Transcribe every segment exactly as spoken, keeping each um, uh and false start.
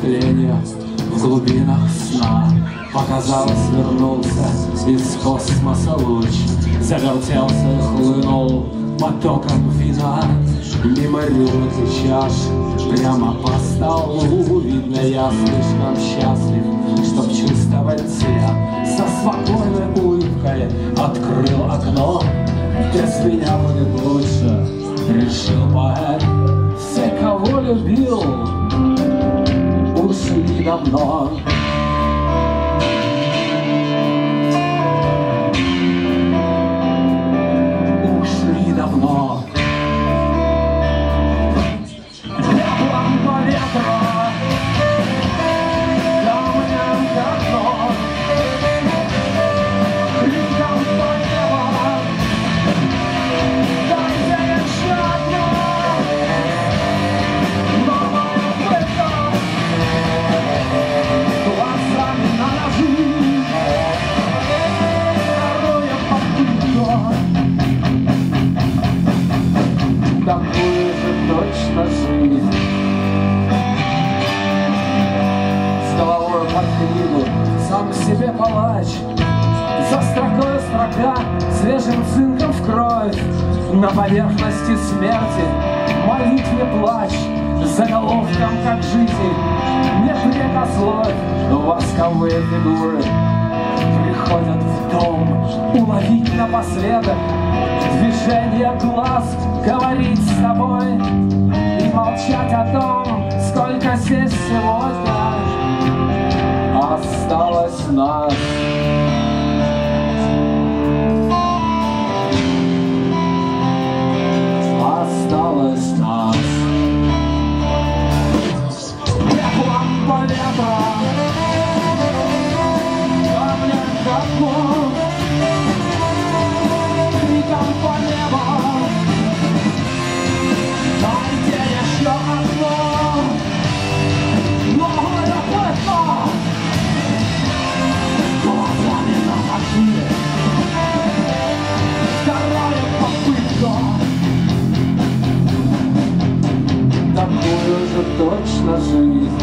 тлению в глубинах сна. Показалось, вернулся из космоса луч, завертелся, хлынул потоком вина. Мимо рюмок и чаш, прямо по столу. Видно, я слишком счастлив, чтоб чувствовать цвет. Со спокойной улыбкой открыл окно. Без меня будет лучше, решил поэт. Все, кого любил, ушли давно. Ушли давно. Ветром по ветру, камнем как нож, криком по небу, дайте еще одно. Новая пытка, глазами на ножи, вторую попытку. Такую же точно жизнь. С головой под книгу, сам себе палач. За строкой строка, свежим цинком в кровь. На поверхности смерти молитве плач. Заголовком, как жизнь, не прикословь. Восковые фигуры приходят в дом уловить напоследок движение глаз, говорить с тобой и молчать о том, сколько здесь сегодня осталось нас. Осталось нас. Ветром по ветру, камнем как нож, криком по небу, дайте еще одно. Новая пытка, глазами на ножи, вторая попытка. Такую же точно жизнь.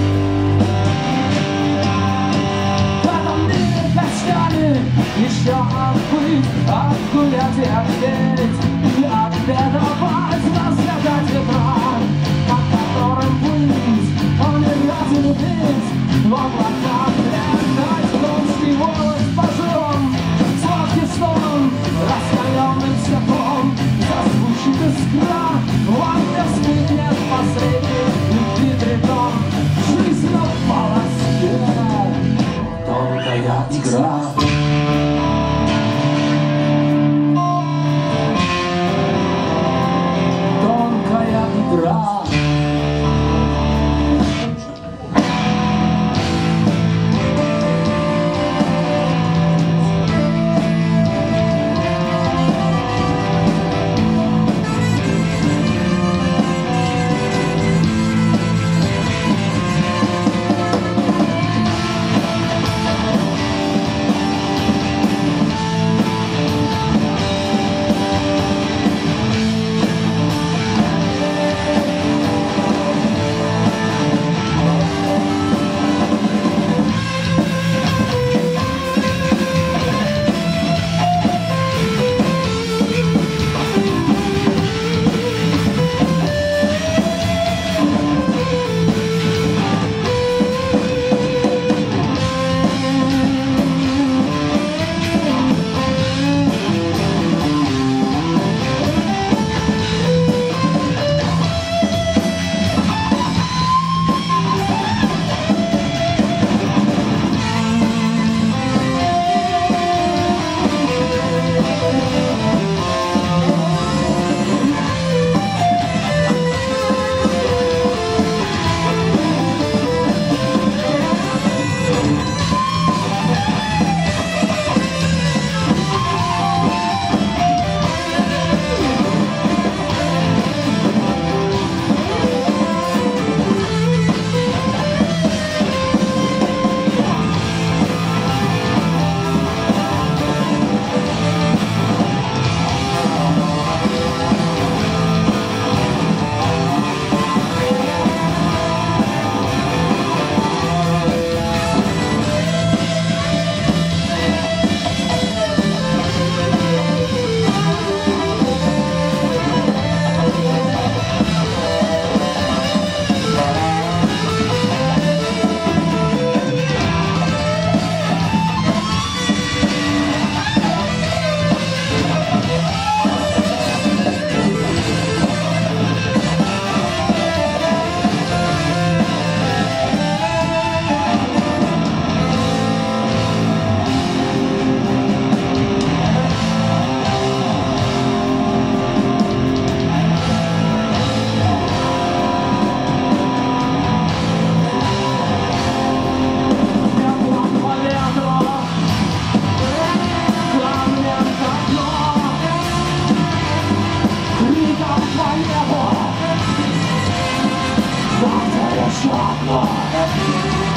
В этом мире гостями еще отбыть, отгулять и ответить, и отбедовать, разгадать ветра, под которым плыть, он не рад любить, в облаках летать, русский волос пожром, сладкий сон, раскаленным степом, зазвучит искра, в ангельских нет последних любви притом. Жизнь на полоске, тонкая игра. Тонкая игра. одно.